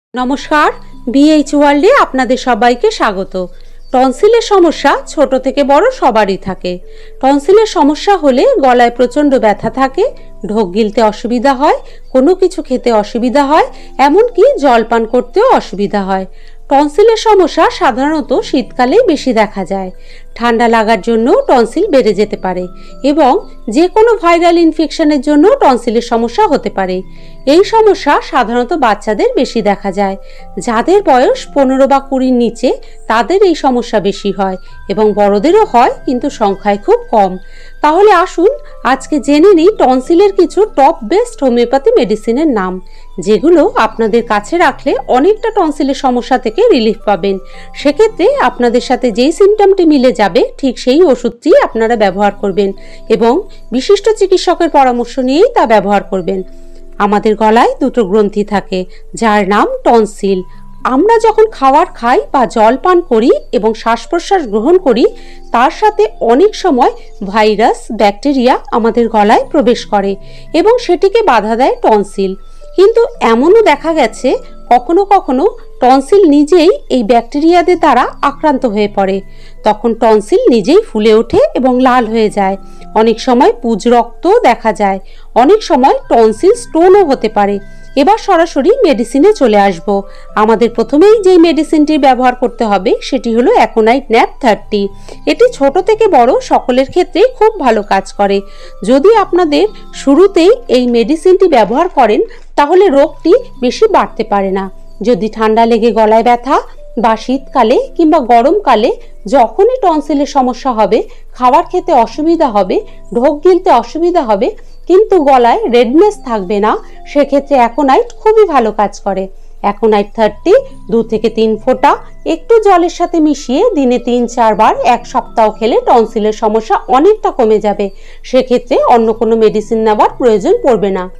নমস্কার, বিএইচ ওয়ার্ল্ডে আপনাদের সবাইকে স্বাগত। টনসিলের সমস্যা ছোট থেকে বড় সবারই থাকে। টনসিলের সমস্যা হলে গলায় প্রচণ্ড ব্যথা থাকে, ঢোক গিলতে অসুবিধা হয়, কোনো কিছু খেতে অসুবিধা হয়, এমনকি জল পান করতেও অসুবিধা হয়। টনসিলের সমস্যা সাধারণত শীতকালেই বেশি দেখা যায়। ঠান্ডা লাগার জন্য টনসিল বেড়ে যেতে পারে এবং যে কোনো ভাইরাল ইনফেকশনের জন্য টনসিলের সমস্যা হতে পারে। এই সমস্যা সাধারণত বাচ্চাদের বেশি দেখা যায়। যাদের বয়স 15 বা 20-র নিচে তাদের এই সমস্যা বেশি হয় এবং বড়দেরও হয়, কিন্তু সংখ্যায় খুব কম। তাহলে আসুন আজকে জেনে নিই টনসিলের কিছু টপ বেস্ট হোমিওপ্যাথি মেডিসিনের নাম, যেগুলো আপনাদের কাছে রাখলে অনেকটা টনসিলের সমস্যা থেকে রিলিফ পাবেন। সেক্ষেত্রে আপনাদের সাথে যেই সিমটমটি মিলে যাবে ঠিক সেই ওষুধটি আপনারা ব্যবহার করবেন এবং বিশিষ্ট চিকিৎসকের পরামর্শ নিয়েই তা ব্যবহার করবেন। আমাদের গলায় দুটো গ্রন্থি থাকে যার নাম টনসিল। আমরা যখন খাবার খাই বা জল পান করি এবং শ্বাস প্রশ্বাস গ্রহণ করি, তার সাথে অনেক সময় ভাইরাস, ব্যাকটেরিয়া আমাদের গলায় প্রবেশ করে এবং সেটিকে বাধা দেয় টনসিল। কিন্তু এমনও দেখা গেছে কখনো কখনো টনসিল নিজেই এই ব্যাকটেরিয়াদের দ্বারা আক্রান্ত হয়ে পড়ে। তখন টনসিল নিজেই ফুলে ওঠে এবং লাল হয়ে যায়। অনেক সময় পুজ রক্তও দেখা যায়। অনেক সময় টনসিল স্টোনও হতে পারে। এবার সরাসরি মেডিসিনে চলে আসব। আমাদের প্রথমেই যেই মেডিসিনটি ব্যবহার করতে হবে সেটি হলো অ্যাকোনাইট ন্যাপ 30। এটি ছোট থেকে বড় সকলের ক্ষেত্রেই খুব ভালো কাজ করে। যদি আপনাদের শুরুতেই এই মেডিসিনটি ব্যবহার করেন তাহলে রোগটি বেশি বাড়তে পারে না। যদি ঠান্ডা লেগে গলায় ব্যথা বা শীতকালে কিংবা গরমকালে যখনই টনসিলের সমস্যা হবে, খাবার খেতে অসুবিধা হবে, ঢোক গিলতে অসুবিধা হবে, কিন্তু গলায় রেডনেস থাকবে না, সেক্ষেত্রে অ্যাকোনাইট খুবই ভালো কাজ করে। অ্যাকোনাইট 30 2 থেকে 3 ফোঁটা একটু জলের সাথে মিশিয়ে দিনে 3-4 বার 1 সপ্তাহ খেলে টনসিলের সমস্যা অনেকটা কমে যাবে। সেক্ষেত্রে অন্য কোনো মেডিসিন নেওয়ার প্রয়োজন পড়বে না।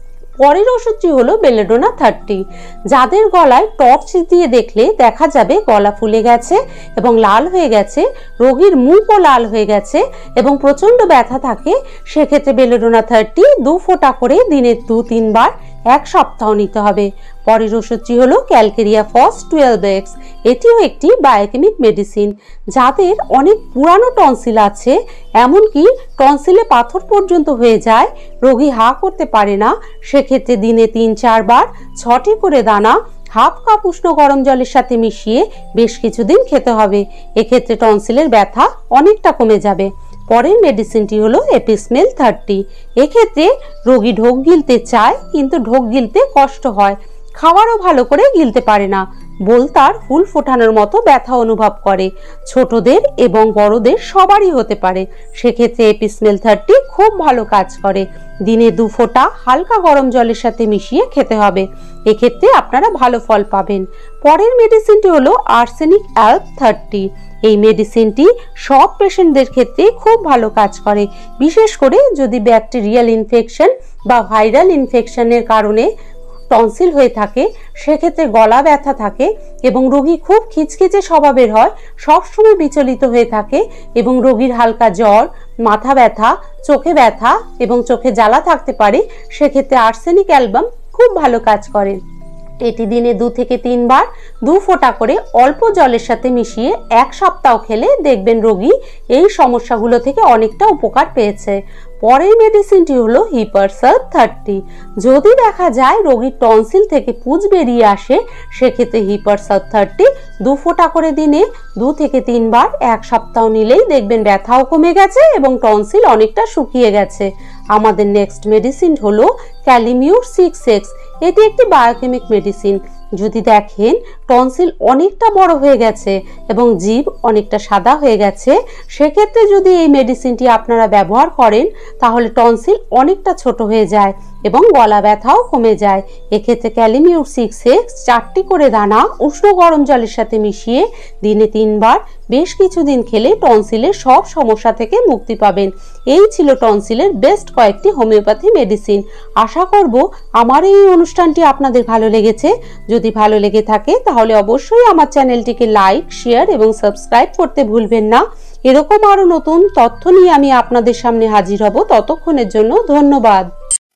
পরের ওষুধটি হলো বেলেডোনা 30। যাদের গলায় টর্চ দিয়ে দেখলে দেখা যাবে গলা ফুলে গেছে এবং লাল হয়ে গেছে, রোগীর মুখও লাল হয়ে গেছে এবং প্রচণ্ড ব্যথা থাকে, সেক্ষেত্রে বেলেডোনা 30 2 ফোঁটা করে দিনে 2-3 বার 1 সপ্তাহ নিতে হবে। পরের ওষুধটি হলো ক্যালকেরিয়া ফস 12x। এটিও একটি বায়োকেমিক মেডিসিন। যাদের অনেক পুরানো টনসিল আছে, এমনকি টনসিলে পাথর পর্যন্ত হয়ে যায়, রোগী হা করতে পারে না, সেক্ষেত্রে দিনে 3-4 বার 6টি করে দানা হাফ কাপ উষ্ণ গরম জলের সাথে মিশিয়ে বেশ কিছুদিন খেতে হবে। এক্ষেত্রে টনসিলের ব্যথা অনেকটা কমে যাবে। পরের মেডিসিনটি হলো এপিসমেল 30। এক্ষেত্রে রোগী ঢোক গিলতে চায় কিন্তু ঢোক গিলতে কষ্ট হয়, খাবারও ভালো করে গিলতে পারে না, বোলতার ফুল ফোটানোর মতো ব্যথা অনুভব করে। ছোটদের এবং বড়দের সবারই হতে পারে। সেক্ষেত্রে এপিসমেল 30 খুব ভালো কাজ করে। দিনে 2 ফোঁটা হালকা গরম জলের সাথে মিশিয়ে খেতে হবে। এক্ষেত্রে আপনারা ভালো ফল পাবেন। পরের মেডিসিনটি হলো আর্সেনিক অ্যাল্প 30। এই মেডিসিনটি সব পেশেন্টদের ক্ষেত্রে খুব ভালো কাজ করে, বিশেষ করে যদি ব্যাকটেরিয়াল ইনফেকশন বা ভাইরাল ইনফেকশনের কারণে টনসিল হয়ে থাকে, সেক্ষেত্রে গলা ব্যথা থাকে এবং রোগী খুব খিচখিচে স্বভাবের হয়, সবসময় বিচলিত হয়ে থাকে এবং রোগীর হালকা জ্বর, মাথা ব্যথা, চোখে ব্যথা এবং চোখে জ্বালা থাকতে পারে। সেক্ষেত্রে আর্সেনিক অ্যালবাম খুব ভালো কাজ করে। এটি দিনে 2 থেকে 3 বার 2 ফোঁটা করে অল্প জলের সাথে মিশিয়ে 1 সপ্তাহ খেলে দেখবেন রোগী এই সমস্যাগুলো থেকে অনেকটা উপকার পেয়েছে। পরের মেডিসিনটি হলো হিপারসালভ 30। যদি দেখা যায় রোগীর টনসিল থেকে পুজ বেরিয়ে আসে, সেক্ষেত্রে হিপারসালভ 30 2 ফোঁটা করে দিনে 2 থেকে 3 বার 1 সপ্তাহ নিলেই দেখবেন ব্যথাও কমে গেছে এবং টনসিল অনেকটা শুকিয়ে গেছে। আমাদের নেক্সট মেডিসিন হলো ক্যালিমিউর 6x। এটি একটি বায়োকেমিক মেডিসিন। যদি দেখেন টনসিল অনেকটা বড় হয়ে গেছে এবং জিভ অনেকটা সাদা হয়ে গেছে, সেক্ষেত্রে যদি এই মেডিসিনটি আপনারা ব্যবহার করেন তাহলে টনসিল অনেকটা ছোট হয়ে যায় এবং গলা ব্যথাও কমে যায়। এক্ষেত্রে ক্যালিমিউর 6x 4টি করে দানা উষ্ণ গরম জলের সাথে মিশিয়ে দিনে 3 বার বেশ কিছুদিন খেলে টনসিলের সব সমস্যা থেকে মুক্তি পাবেন। এই ছিল টনসিলের বেস্ট কয়েকটি হোমিওপ্যাথি মেডিসিন। আশা করব আমার এই অনুষ্ঠানটি আপনাদের ভালো লেগেছে। যদি ভালো লেগে থাকে তাহলে অবশ্যই আমার চ্যানেলটিকে লাইক, শেয়ার এবং সাবস্ক্রাইব করতে ভুলবেন না। এরকম আরো নতুন তথ্য নিয়ে আমি আপনাদের সামনে হাজির হব। ততক্ষণের জন্য ধন্যবাদ।